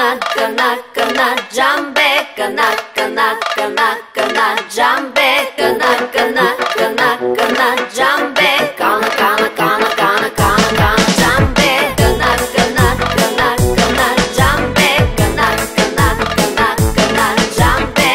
kana jambe kana jambe kana jambe kana jambe kana jambe kana jambe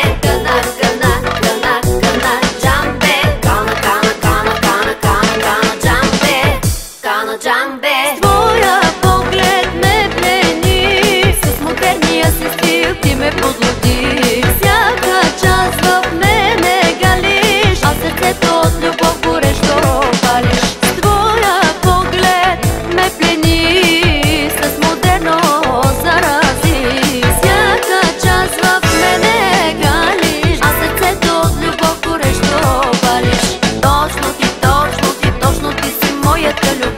jambe. Твоя поглед ме плени, с модерния си стил ти ме подлови. Всяка част в мене галиш, а сърцето от любов горещо палиш. С твоя поглед ме плени, с модерно зарази. Всяка част в мене галиш, а сърцето от любов горещо палиш. Точно ти си моята любов.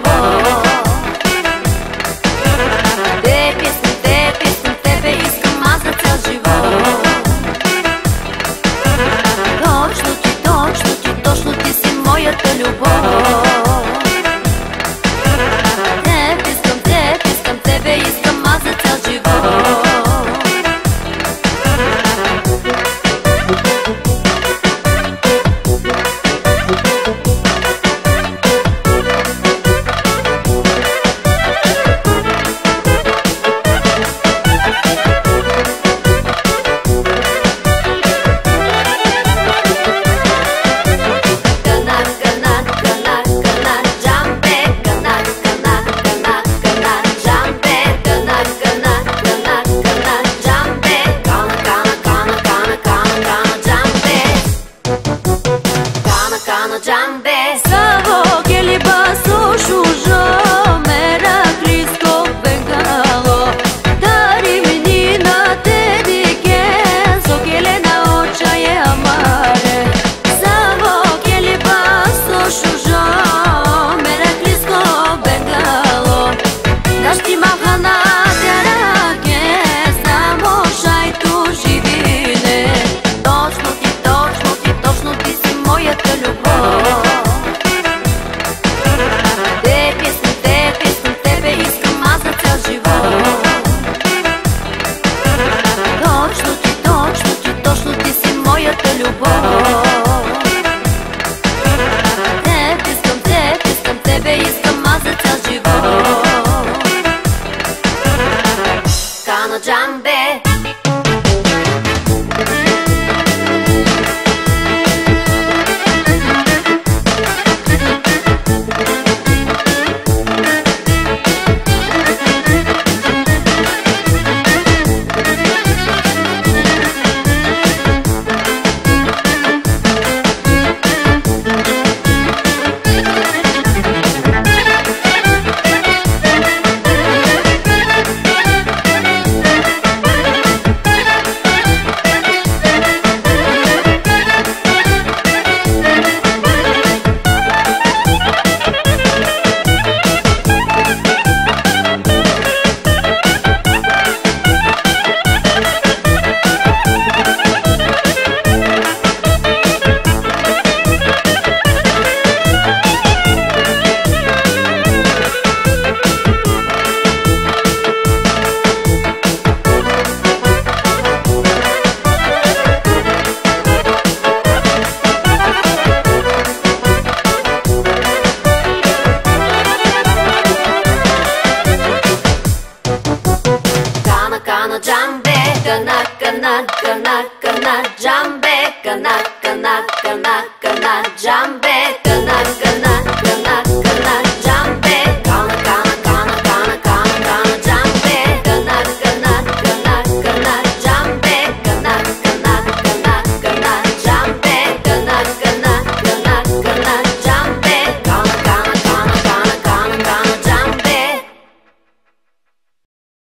Savo che li basso sciuso Meraklisko Bengalo Dari menina te diken So che le na oča je amare Savo che li basso sciuso Meraklisko Bengalo Daš ti mavhana djarake Samo šajtu živine Точно ти си моята любов. Тебе искам аз за цял живот. Точно ти си моята любов. Тебе искам аз за цял живот. Кана джамбе. Kana jambe kana jambe kana